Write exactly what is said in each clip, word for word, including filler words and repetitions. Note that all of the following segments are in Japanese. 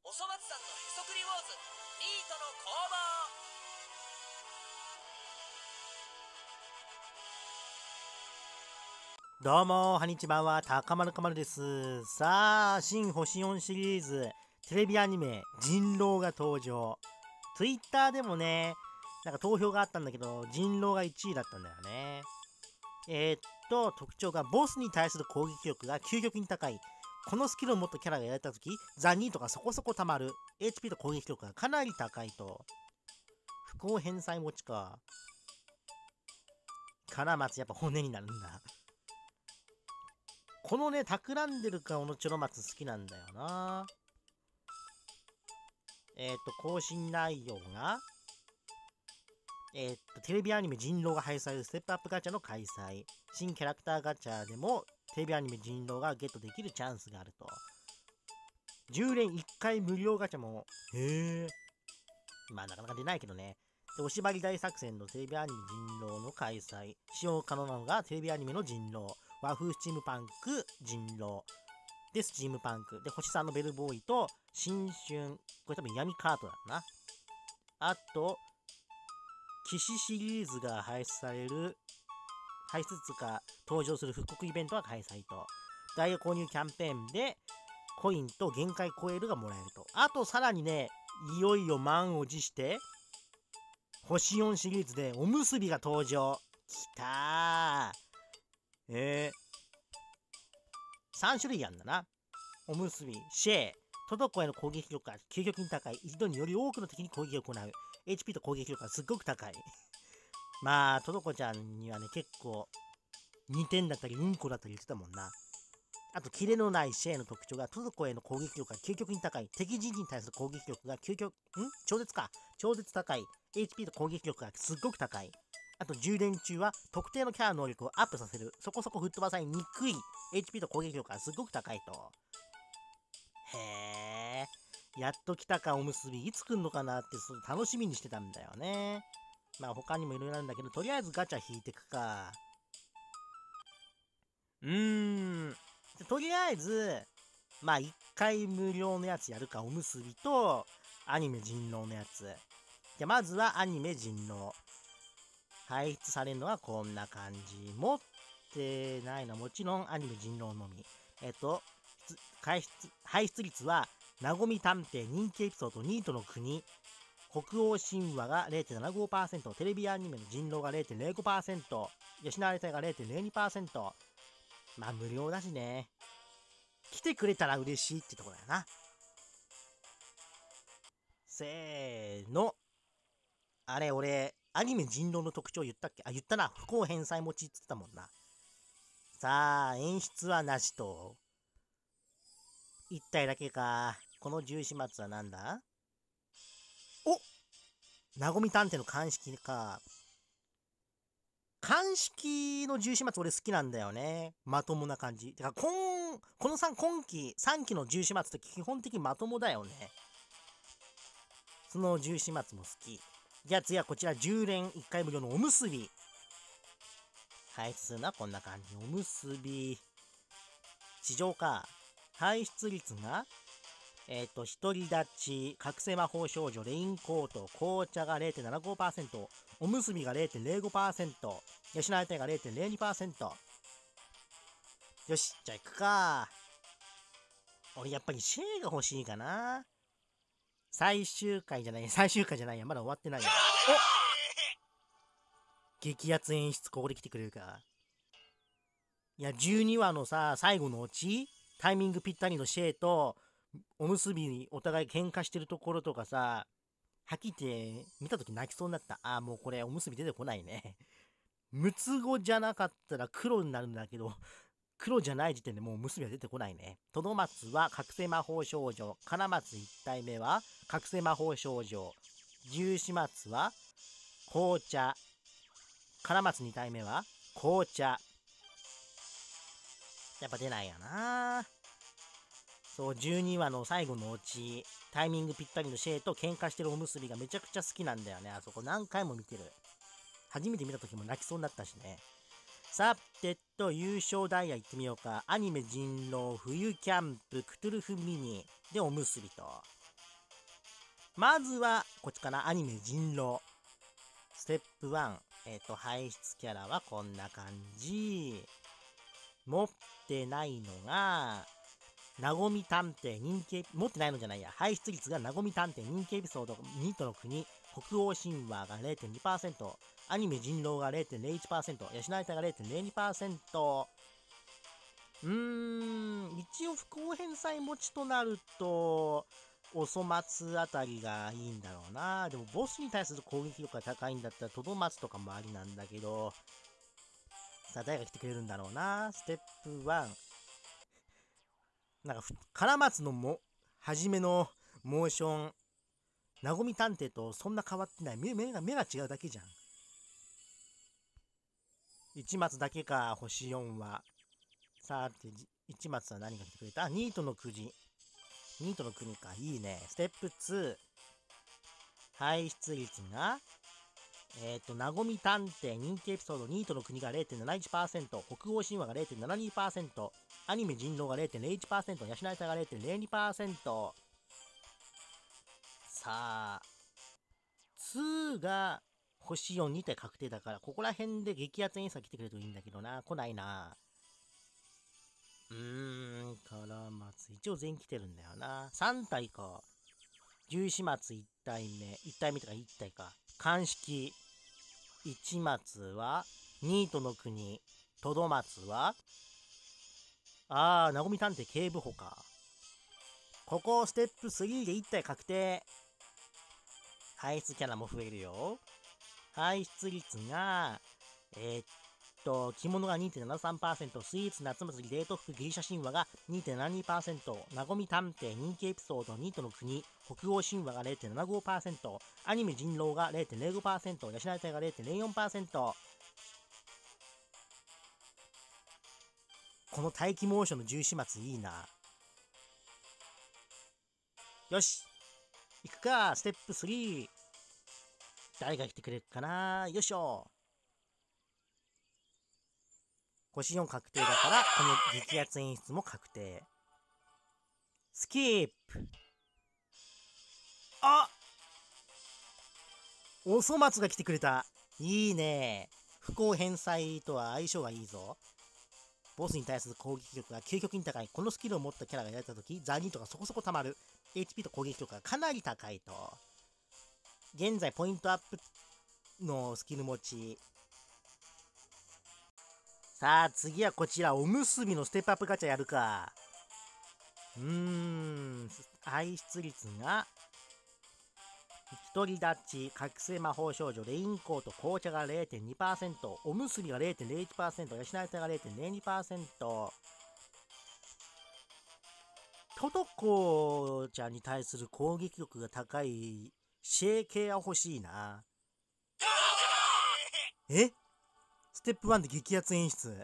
おそ松さんのへそくりウォーズミートの攻防。どうも、はにちばんは、たかまるかまるです。さあ、新星よんシリーズ、テレビアニメ、人狼が登場。Twitter でもね、なんか投票があったんだけど、人狼がいちいだったんだよね。えー、っと、特徴が、ボスに対する攻撃力が究極に高い。このスキルを持ったキャラがやられたとき、ザニーとかそこそこ溜まる。エイチピー と攻撃力がかなり高いと。不幸返済持ちか。から松やっぱ骨になるんだ。このね、企んでる顔のチョロ松好きなんだよな。えっ、と、更新内容が、えっ、と、テレビアニメ人狼が配布されるステップアップガチャの開催。新キャラクターガチャでも、テレビアニメ人狼がゲットできるチャンスがあると。じゅう連いっかい無料ガチャも、へえ。まあ、なかなか出ないけどね。で、おしばり大作戦のテレビアニメ人狼の開催。使用可能なのがテレビアニメの人狼。和風スチームパンク人狼。で、スチームパンク。で、星さんのベルボーイと、新春。これ多分闇カートだな。あと、騎士シリーズが配布される、配布つか登場する復刻イベントが開催と。大購入キャンペーンで、コインと限界超えるがもらえると。あと、さらにね、いよいよ満を持して、星よんシリーズでおむすびが登場。きたー。えー、さん種類あんだな。おむすび、シェー、トドコへの攻撃力が究極に高い。一度により多くの敵に攻撃を行う。エイチピー と攻撃力がすっごく高い。まあ、トドコちゃんにはね、結構、にてんだったり、うんこだったり言ってたもんな。あと、キレのないシェーの特徴が、トドコへの攻撃力が究極に高い。敵陣に対する攻撃力が究極、ん超絶か。超絶高い。エイチピー と攻撃力がすっごく高い。あと、充電中は、特定のキャラの能力をアップさせる。そこそこ吹っ飛ばされにくい。エイチピー と攻撃力がすっごく高いと。へえ、やっと来たかおむすび、いつ来んのかなってすごい楽しみにしてたんだよね。まあ他にもいろいろあるんだけど、とりあえずガチャ引いてくか。うーん。とりあえず、まあいっかい無料のやつやるか、おむすびと、アニメ人狼のやつ。じゃあまずはアニメ人狼。排出されるのはこんな感じ。持ってないのはもちろんアニメ人狼のみ。えっと、排出排出率は、なごみ探偵人気エピソードニートの国、北欧神話が れいてんななごパーセント、テレビアニメの人狼が れいてんぜろごパーセント、吉永隊が れいてんぜろにパーセント。まあ無料だしね。来てくれたら嬉しいってとこだよな。せーの。あれ、俺、アニメ人狼の特徴言ったっけ？あ、言ったな。不幸返済持ちって言ってたもんな。さあ、演出はなしと。一体だけか。この十四末はなんだ？お、なごみ探偵の鑑識か。鑑識の十四末俺好きなんだよね。まともな感じ。てか、こん、このさん、今期、さんきの十四末って基本的にまともだよね。その十四末も好き。じゃあ次はこちらじゅう連いっかい無料のおむすび。排出するのはこんな感じ。おむすび。地上か。排出率が、えっ、ー、と、独り立ち、覚醒魔法少女、レインコート、紅茶が れいてんななごパーセント、おむすびが れいてんぜろごパーセント、吉永隊が れいてんぜろにパーセント。よし、じゃあ行くか。俺やっぱりシェーが欲しいかな。最終回じゃない、最終回じゃないや、まだ終わってないや。お、激アツ演出、ここで来てくれるか。いや、じゅうにわのさ、最後のオチ、タイミングぴったりのシェーと、おむすびにお互い喧嘩してるところとかさ、はっきり言って見たとき泣きそうになった。ああ、もうこれおむすび出てこないね。六つ子じゃなかったら黒になるんだけど、黒じゃない時点でもう結びは出てこないね。トドマツは覚醒魔法少女。金松いち体目は覚醒魔法少女。十四松は紅茶。金松に体目は紅茶。やっぱ出ないやな。そう、じゅうにわの最後のオチ、タイミングぴったりのシェイと喧嘩してるおむすびがめちゃくちゃ好きなんだよね。あそこ何回も見てる。初めて見た時も泣きそうになったしね。さてと、優勝ダイヤ行ってみようか。アニメ人狼冬キャンプクトゥルフミニでおむすびと。 まずはこっちかな、アニメ人狼ステップワン、えっ、と排出キャラはこんな感じ。持ってないのがなごみ探偵人気、持ってないのじゃないや、排出率がなごみ探偵人気エピソードニートの国北欧神話が れいてんにパーセント、 アニメ人狼が れいてんれいいちパーセント、 養いたが れいてんれいにパーセント。 うーん、一応不公返済持ちとなるとおそ松あたりがいいんだろうな。でもボスに対する攻撃力が高いんだったらトドマツとかもありなんだけど、さあ誰が来てくれるんだろうな。ステップワン、なんかカラマツのも初めのモーションなごみ探偵とそんな変わってない。目目が目が違うだけじゃん。市松だけか。星よんはさて市松は何が来てくれた。ニートのくじ、ニートの国か、いいね。ステップツー、排出率がえっ、ー、となごみ探偵人気エピソードニートの国が れいてんなないちパーセント、 北欧神話が れいてんななにパーセント、 アニメ人狼が れいてんれいいちパーセント、 養いたが れいてんれいにパーセント。 さあツーが星よんに体確定だから、ここら辺で激アツ演出が来てくれるといいんだけどな。来ないな。うーん、から松一応全員来てるんだよな。さん体か。十四松いち体目、いち体目とかいち体か。鑑識一松はニートの国、トド松はあー、なごみ探偵警部補か。ここステップスリーでいち体確定。排出キャラも増えるよ。排出率がえー、っと着物が にてんななさんパーセント、 スイーツ夏祭りデート服ギリシャ神話が にてんななにパーセント、 なごみ探偵人気エピソードニートの国北欧神話が れいてんななごパーセント、 アニメ人狼が れいてんれいごパーセント、 養いたが れいてんれいよんパーセント。 この待機モーションの重始末いいな。よし行くか。ステップスリー、誰が来てくれるかな。よいしょ。星よん確定だから、この激アツ演出も確定。スキープ。あ、おそ松が来てくれた。いいね。不公返済とは相性がいいぞ。ボスに対する攻撃力が究極に高い。このスキルを持ったキャラがやられたとき、ザニーとかそこそこ溜まる。エイチピー と攻撃力がかなり高いと。現在ポイントアップのスキル持ち。さあ次はこちら、おむすびのステップアップガチャやるか。うーん、排出率が独り立ち、覚醒魔法少女、レインコート、紅茶が れいてんにパーセント、 おむすびが れいてんれいいちパーセント、 養いたが れいてんれいにパーセント。 トトコちゃんに対する攻撃力が高いシェー系は欲しいな。え、ステップワンで激アツ演出。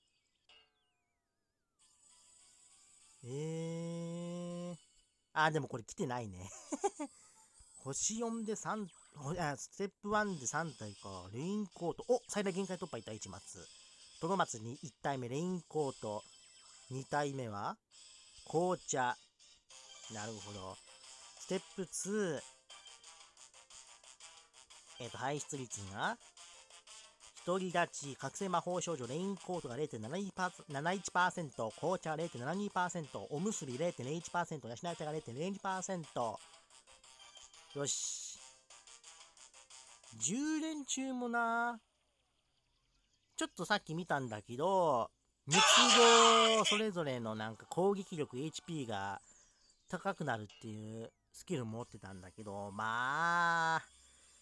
えー、あ、でもこれ来てないね。星よんでさん、あ、ステップワンでさん体か。レインコート。お、最大限界突破いった市松。トドマツにいち体目、レインコート。に体目は紅茶。なるほど。ステップツー。えっ、ー、と、排出率が独り立ち、覚醒魔法少女、レインコートが れいてんなないちパーセント、 紅茶 れいてんななにパーセント、 おむすび れいてんれいいちパーセント、 養いたが れいてんれいにパーセント。 よし。じゅう連中もな、ちょっとさっき見たんだけど、六つ子それぞれのなんか攻撃力 エイチピー が高くなるっていうスキル持ってたんだけど、まあ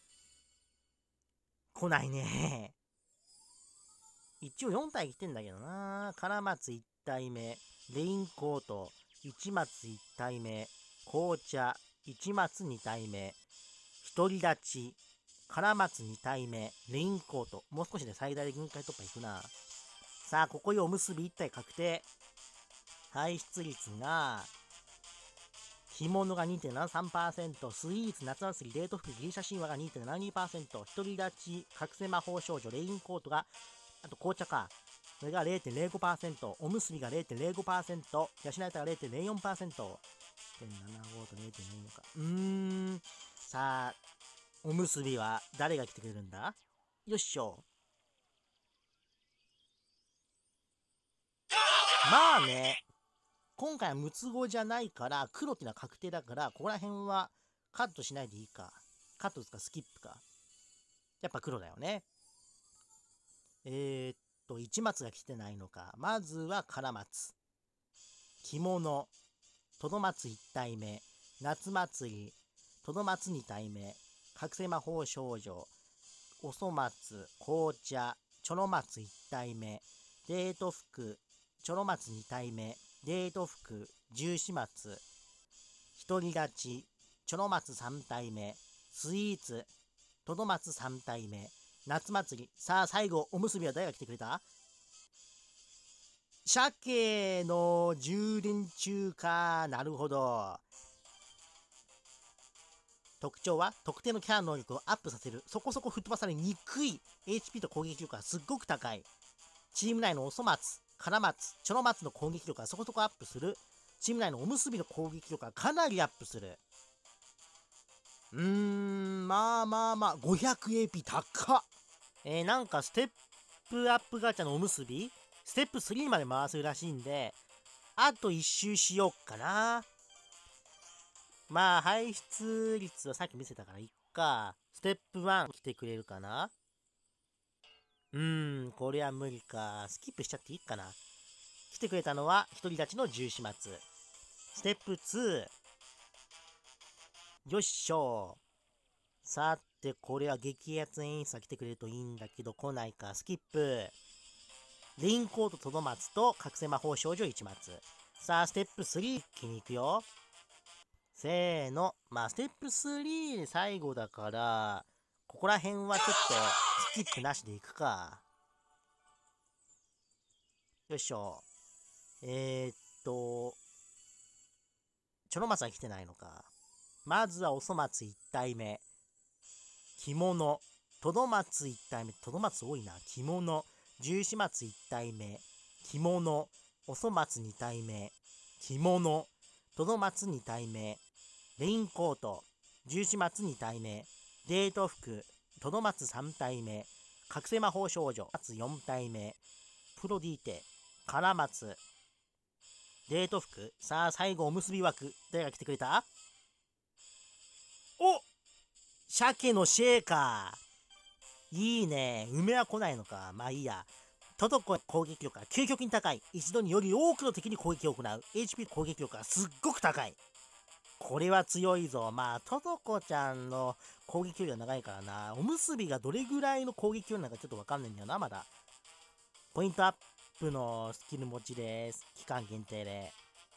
来ないね。一応よん体来てんだけどな。カラマツいち体目、レインコート、市松いち体目、紅茶、市松に体目、独り立ち、カラマツに体目、レインコート。もう少しで最大で限界突破いくな。さあ、ここよおむすびいち体確定。排出率が、着物が にてんななさんパーセント、 スイーツ夏祭りデート服ギリシャ神話が にてんななにパーセント、 独り立ち覚醒魔法少女レインコートが、あと紅茶かそれが れいてんれいごパーセント、おむすびが れいてんれいごパーセント、養えたが れいてんれいよんパーセント、れいてんななご と れいてんれいよん か。うーん。さあ、おむすびは誰が来てくれるんだ？よっしょ。まあね、今回はムツゴじゃないから、黒っていうのは確定だから、ここら辺はカットしないでいいか。カットですか、スキップか。やっぱ黒だよね。えー、っと、市松が来てないのか。まずは唐松。着物。トドマツいち体目。夏祭り。トドマツに体目。覚醒魔法少女。おそ松。紅茶。チョロ松いち体目。デート服。チョロ松に体目。デート服。十四松。独り立ち。チョロ松さん体目。スイーツ。トドマツさん体目。夏祭り。さあ最後おむすびは誰が来てくれた？鮭の充電中か。なるほど。特徴は特定のキャラの能力をアップさせる。そこそこ吹っ飛ばされにくい エイチピー と攻撃力がすっごく高い。チーム内のおそ松、から松、チョロ松の攻撃力がそこそこアップする。チーム内のおむすびの攻撃力がかなりアップする。うーん、まあまあまあ、ごひゃくエーピー 高っ。えー、なんかステップアップガチャのおむすびステップスリーまで回せるらしいんで、あといっ周しよっかな。まあ排出率はさっき見せたからいっか。ステップワン来てくれるかな。うーん、これは無理か。スキップしちゃっていいかな。来てくれたのは独り立ちの十四松。ステップツー。よっしょ。さて、これは激アツ演出が来てくれるといいんだけど、来ないか。スキップ。レインコートトドマツと覚醒魔法少女一松。さあ、ステップスリー、一気に行くよ。せーの。まあ、ステップスリー最後だから、ここら辺はちょっとスキップなしでいくか。よいしょ。えー、っと、チョロマツは来てないのか。まずはおそ松いち体目。着物。トドマツいち体目。トドマツ多いな。着物。十四松いち体目。着物。おそ松に体目。着物。トドマツに体目。レインコート。十四松に体目。デート服。トドマツさん体目。覚醒魔法少女。松よん体目。プロディーテ。カラマツ。デート服。さあ最後おむすび枠。誰が来てくれた？お！鮭のシェーカー。いいね。梅は来ないのか。まあいいや。トトコの攻撃力が究極に高い。一度により多くの敵に攻撃を行う。エイチピー 攻撃力がすっごく高い。これは強いぞ。まあ、トトコちゃんの攻撃距離が長いからな。おむすびがどれぐらいの攻撃距離なのかちょっとわかんないんだよな、まだ。ポイントアップのスキル持ちです。期間限定で。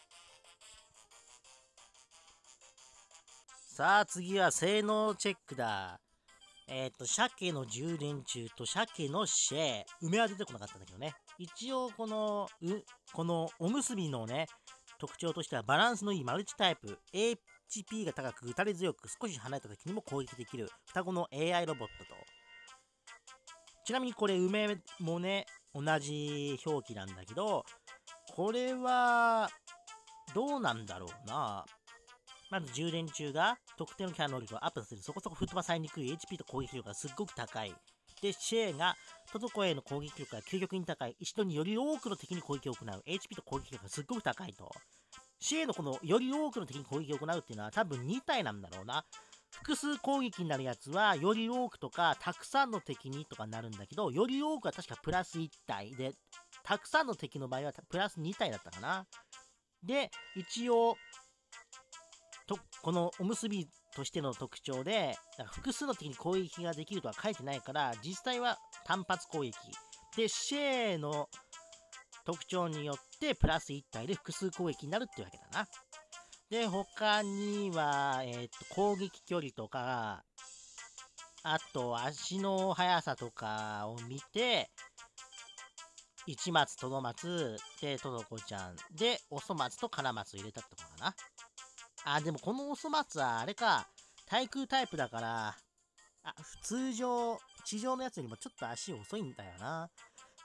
さあ、次は性能チェックだ。えっ、ー、と、鮭の充電中と鮭のシェー。梅は出てこなかったんだけどね。一応、この、う、このおむすびのね、特徴としてはバランスのいいマルチタイプ。エイチピー が高く、打たれ強く、少し離れた時にも攻撃できる双子の エーアイ ロボットと。ちなみにこれ、梅もね、同じ表記なんだけど、これは、どうなんだろうな。まず充電中が特定のキャラ能力をアップさせる。そこそこ吹っ飛ばされにくい エイチピー と攻撃力がすっごく高い。で、シェーがトトコへの攻撃力が究極に高い。一度により多くの敵に攻撃を行う。エイチピー と攻撃力がすっごく高いと。シェーのこのより多くの敵に攻撃を行うっていうのは多分に体なんだろうな。複数攻撃になるやつはより多くとかたくさんの敵にとかになるんだけど、より多くは確かプラスいち体で、たくさんの敵の場合はプラスに体だったかな。で、一応、とこのおむすびとしての特徴で、複数の敵に攻撃ができるとは書いてないから、実際は単発攻撃。で、シェーの特徴によってプラスいち体で複数攻撃になるってわけだな。で、他には、えっと、攻撃距離とか、あと足の速さとかを見て、一松、トドマツ、で、トドコちゃん、で、おそ松とカラマツを入れたってことかな。あ、でもこのおそ松はあれか、対空タイプだから、あ、通常、地上のやつよりもちょっと足遅いんだよな。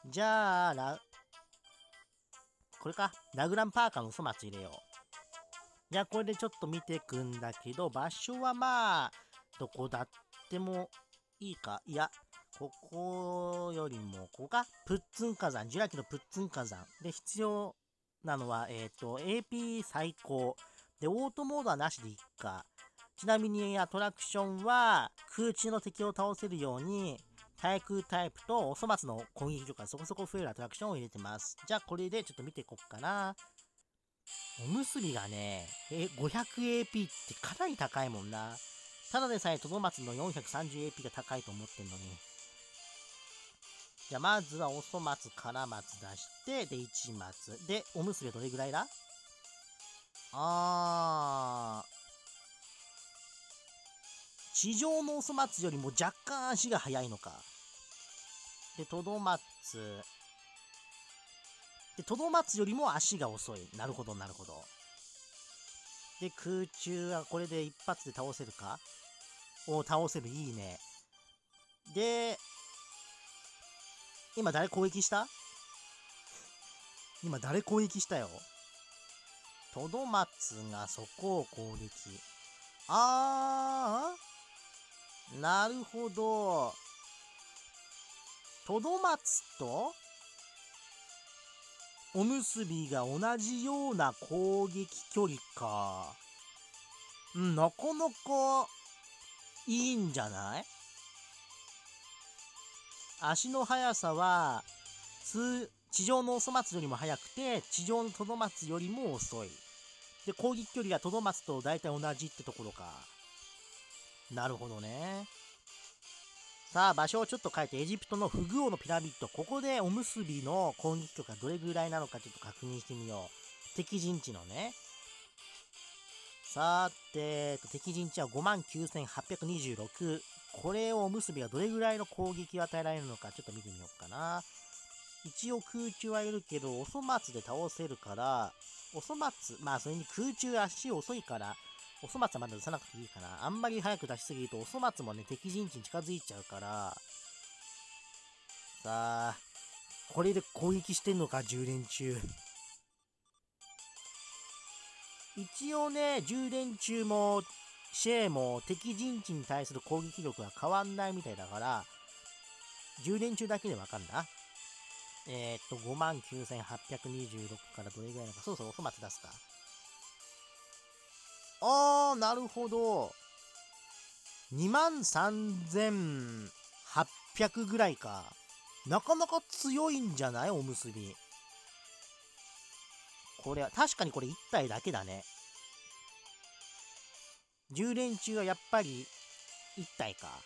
じゃあ、ラこれか。ラグランパーカーの粗末入れよう。じゃあ、これでちょっと見ていくんだけど、場所はまあ、どこだってもいいか。いや、ここよりも、ここか。プッツン火山。ジュラ紀のプッツン火山。で、必要なのは、えっ、と、エーピー 最高。で、オートモードはなしでいっか。ちなみにアトラクションは、空中の敵を倒せるように、対空タイプとお粗末の攻撃力がそこそこ増えるアトラクションを入れてます。じゃあ、これでちょっと見ていこっかな。おむすびがね、え ごひゃくエーピー ってかなり高いもんな。ただでさえトドマツの よんひゃくさんじゅうエーピー が高いと思ってんのに。じゃあまずはおそ松、から松出して、でいち松。で、おむすびはどれぐらいだ？あー。地上のおそ松よりも若干足が速いのか。で、トドマツ。で、トドマツよりも足が遅い。なるほど、なるほど。で、空中はこれで一発で倒せるか？お、倒せる。いいね。で、今誰攻撃した？今誰攻撃したよ。トドマツがそこを攻撃。あー、なるほど。トドマツとおむすびが同じような攻撃距離か。うん、なかなかいいんじゃない？足の速さは通地上のおそ松よりも速くて、地上のトドマツよりも遅い。で、攻撃距離がトドマツと大体同じってところか。なるほどね。さあ、場所をちょっと変えて、エジプトのフグ王のピラミッド。ここでおむすびの攻撃力がどれぐらいなのかちょっと確認してみよう。敵陣地のね。さて、敵陣地は ごまんきゅうせんはっぴゃくにじゅうろく。これをおむすびがどれぐらいの攻撃を与えられるのかちょっと見てみようかな。一応空中はいるけど、おそ松で倒せるから、おそ松、まあそれに空中足遅いから、おそ松はまだ出さなくていいかな。あんまり早く出しすぎると、おそ松もね、敵陣地に近づいちゃうから、さあ、これで攻撃してんのか、充電中。一応ね、充電中も、シェーも敵陣地に対する攻撃力は変わんないみたいだから、充電中だけでわかんな。えー、っと、ごまんきゅうせんはっぴゃくにじゅうろくからどれぐらいなのか、そろそろおそ松出すか。あー、なるほど。にまんさんぜんはっぴゃくぐらいか。なかなか強いんじゃない？おむすび。これは、確かにこれいち体だけだね。充電中はやっぱりいち体か。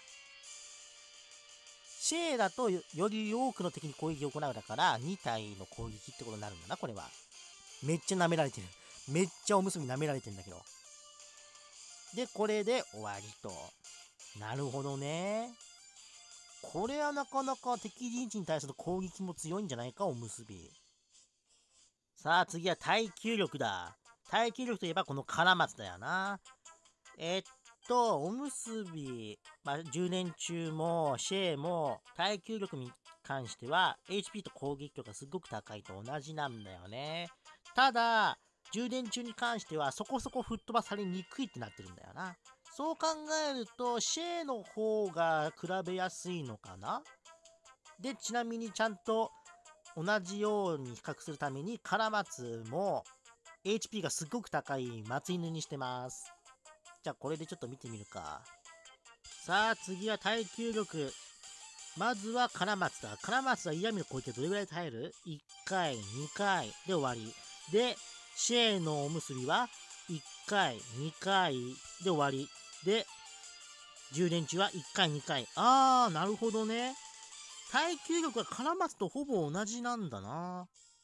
シェーだと よ, より多くの敵に攻撃を行うだからに体の攻撃ってことになるんだな、これは。めっちゃ舐められてる。めっちゃおむすび舐められてんだけど。で、これで終わりと。なるほどね。これはなかなか敵陣地に対する攻撃も強いんじゃないか、おむすび。さあ、次は耐久力だ。耐久力といえばこのカラマツだよな。えっと、おむすび、まあ、充電中もシェーも耐久力に関しては エイチピー と攻撃力がすごく高いと同じなんだよね。ただ、充電中に関してはそこそこ吹っ飛ばされにくいってなってるんだよな。そう考えると、シェーの方が比べやすいのかな。で、ちなみにちゃんと同じように比較するために、カラマツも エイチピー がすごく高い松犬にしてます。じゃあこれでちょっと見てみるか。さあ次は耐久力。まずはカラマツだ。カラマツは嫌味の攻撃はどれぐらい耐える？ いっ 回、にかいで終わり。で、シェーのおむすびはいっかい、にかいで終わり。で、充電中はいっかい、にかい。あー、なるほどね。耐久力はカラマツとほぼ同じなんだな。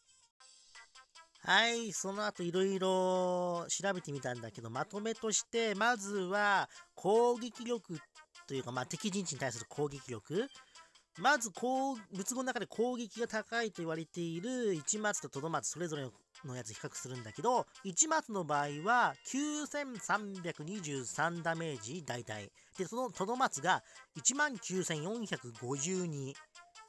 はい、その後いろいろ調べてみたんだけど、まとめとして、まずは攻撃力というか、まあ、敵陣地に対する攻撃力。まず、仏語の中で攻撃が高いと言われている一松とトドマツそれぞれのやつ比較するんだけど、一松の場合はきゅうせんさんびゃくにじゅうさんダメージ大体。で、そのトドマツがいちまんきゅうせんよんひゃくごじゅうに。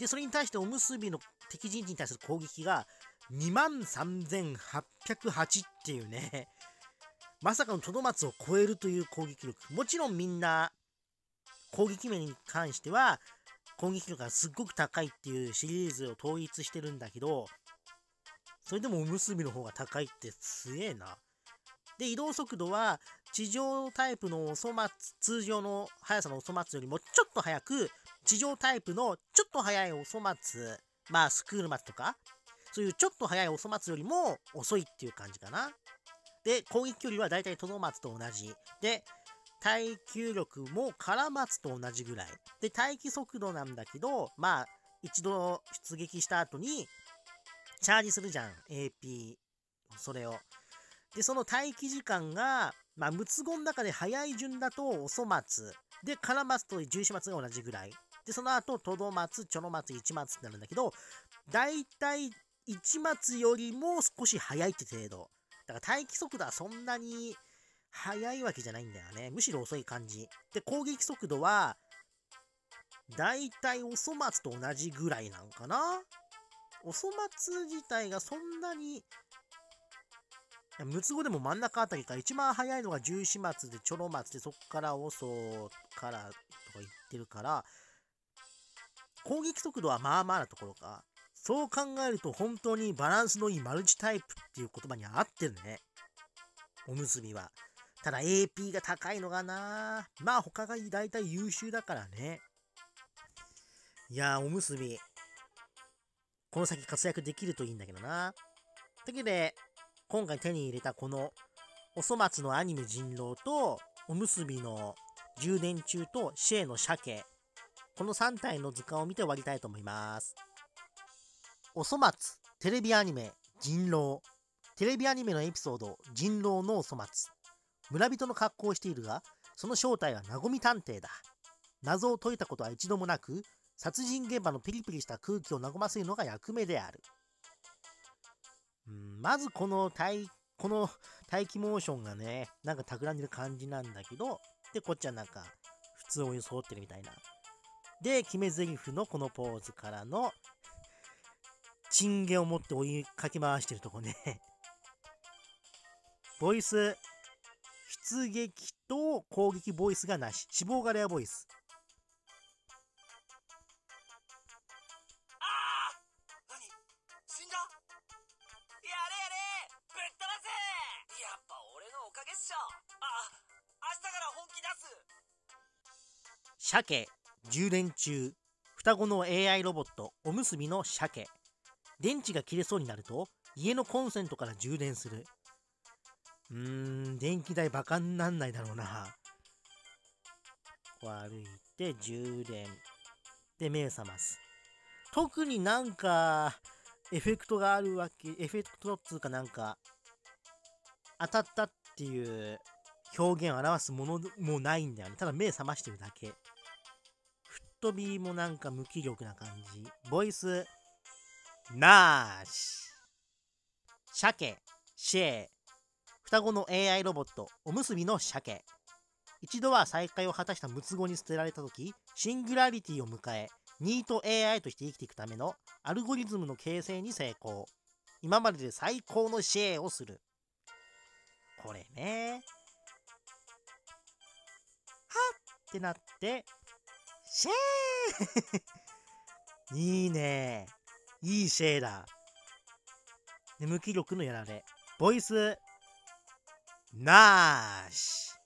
で、それに対しておむすびの敵陣地に対する攻撃がにまんさんぜんはっぴゃくはちっていうね、まさかのトドマツを超えるという攻撃力。もちろんみんな攻撃面に関しては攻撃力がすっごく高いっていうシリーズを統一してるんだけど、それでもおむすびの方が高いってすげえな。で、移動速度は地上タイプのおそ松、通常の速さのおそ松よりもちょっと速く、地上タイプのちょっと速いおそ松、まあスクール松とか、そういうちょっと速いおそ松よりも遅いっていう感じかな。で、攻撃距離はだいたいトドマツと同じ。で、耐久力もカラマツと同じぐらい。で、待機速度なんだけど、まあ、一度出撃した後に、チャージするじゃん。エーピー。それを。で、その待機時間が、まあ、ムツゴの中で早い順だと、おそ松。で、カラマツと十四松が同じぐらい。で、その後、トドマツ、チョロマツ、一松ってなるんだけど、だいたい一松よりも少し早いって程度。だから待機速度はそんなに速いわけじゃないんだよね。むしろ遅い感じ。で、攻撃速度は、だいたいおそ松と同じぐらいなんかな。おそ松自体がそんなに、ムツゴでも真ん中あたりから一番早いのが十四松でチョロ松で、そっからオソからとか言ってるから、攻撃速度はまあまあなところか。そう考えると本当にバランスのいいマルチタイプっていう言葉に合ってるね。おむすびは。ただ エーピー が高いのがな。まあ他がだいたい優秀だからね。いやー、おむすび。この先活躍できるといいんだけどな。というわけで、今回手に入れたこのおそ松のアニメ人狼とおむすびの充電中とシェーの鮭。このさん体の図鑑を見て終わりたいと思います。おそ松、テレビアニメ、人狼。テレビアニメのエピソード、人狼のおそ松。村人の格好をしているが、その正体はなごみ探偵だ。謎を解いたことは一度もなく、殺人現場のピリピリした空気を和ませるのが役目である。んまずこの待、この待機モーションがね、なんか企んでる感じなんだけど、で、こっちはなんか、普通を装ってるみたいな。で、決め台詞のこのポーズからの、チンゲを持って追いかき回してるとこね。ボイス、出撃と攻撃ボイスがなし。死亡がレアボイス。 あー何死んだやれやれぶっ飛ばせやっぱ俺のおかげっしょあ、明日から本気出す鮭、充電中。双子の エーアイ ロボット、おむすびの鮭。電池が切れそうになると、家のコンセントから充電する。うーん、電気代バカになんないだろうな。こう歩いて、充電。で、目覚ます。特になんか、エフェクトがあるわけ、エフェクトっつうかなんか、当たったっていう表現を表すものもないんだよね。ただ目覚ましてるだけ。吹っ飛びもなんか無気力な感じ。ボイス、なーし。鮭、シェー。双子の エーアイ ロボット、おむすびの鮭。一度は再会を果たしたムツゴに捨てられた時、シングラリティを迎え、ニート エーアイ として生きていくためのアルゴリズムの形成に成功。今までで最高のシェーをする。これね。はっってなって、シェーいいね。いいシェーだ。で、無気力のやられ。ボイス、なーし。